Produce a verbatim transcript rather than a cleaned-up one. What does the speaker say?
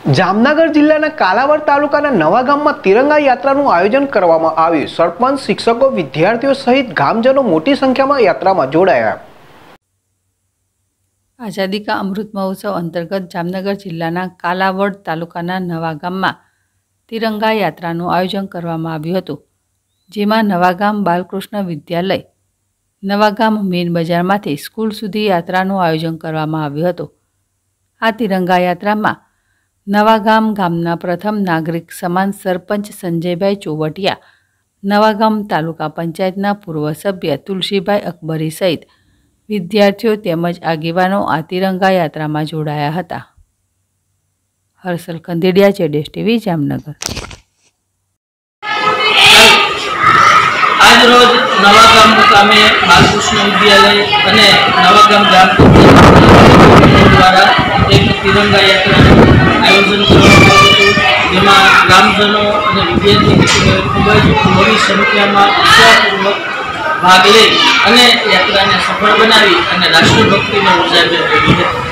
જામનગર જિલ્લાના કાલાવડ તાલુકાના નવાગામમાં તિરંગા યાત્રાનું આયોજન કરવામાં આવ્યું। સરપંચ, શિક્ષકો, વિદ્યાર્થીઓ સહિત ગામજનો મોટી સંખ્યામાં યાત્રામાં જોડાયા। આઝાદી કા અમૃત મહોત્સવ અંતર્ગત જામનગર જિલ્લાના કાલાવડ તાલુકાના નવાગામમાં તિરંગા યાત્રાનું આયોજન કરવામાં આવ્યું હતું, જેમાં નવાગામ બાલકૃષ્ણ વિદ્યાલય, નવાગામ મેન બજારમાંથી સ્કૂલ સુધી યાત્રાનું આયોજન કરવામાં આવ્યું હતું। આ તિરંગા યાત્રામાં નવાગામ ગામના પ્રથમ નાગરિક સમાન સરપંચ સંજયભાઈ ચોવટિયા, નવાગામ તાલુકા પંચાયતના પૂર્વ સભ્ય તુલસીભાઈ અકબરી સહિત વિદ્યાર્થીઓ તેમજ આગેવાનો આ તિરંગા યાત્રામાં જોડાયા હતા। હર્ષલ ખંદેડિયા, જેડેશ ટીવી, જામનગર। આજ રોજ નવાગામ મુકામે બાલકૃષ્ણ વિદ્યાલય અને નવાગામ ગ્રામ પંચાયત દ્વારા એક તિરંગા યાત્રાનું આયોજન કરવામાં આવ્યું હતું, જેમાં ગ્રામજનો અને વિદ્યાર્થી મિત્રોએ ખૂબ જ મોટી સંખ્યામાં ઉત્સાહપૂર્વક ભાગ લઈ અને યાત્રાને સફળ બનાવી અને રાષ્ટ્રભક્તિને ઉજાગર કરી હતી।